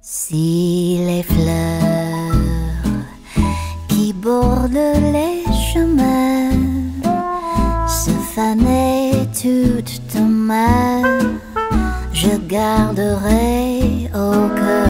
Si les fleurs qui bordent les chemins se fanaient toutes en main, je garderai au cœur